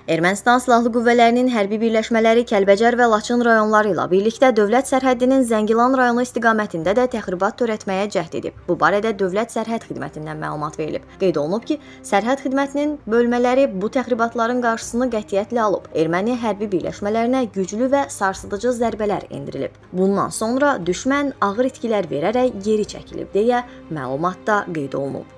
Ermənistan Silahlı Qüvvələrinin hərbi birləşmələri Kəlbəcər və Laçın rayonları ilə birlikdə dövlət sərhədinin Zəngilan rayonu istiqamətində də təxribat törətməyə cəhd edib. Bu barədə Dövlət Sərhəd Xidmətindən məlumat verilib. Qeyd olunub ki, Sərhəd Xidmətinin bölmələri bu təxribatların qarşısını qətiyyətlə alıb. Erməni hərbi birləşmələrinə güclü və sarsıdıcı zərbələr endirilib. Bundan sonra düşmən ağır itkilər verərək geri çəkilib deyə məlumatda qeyd olunub.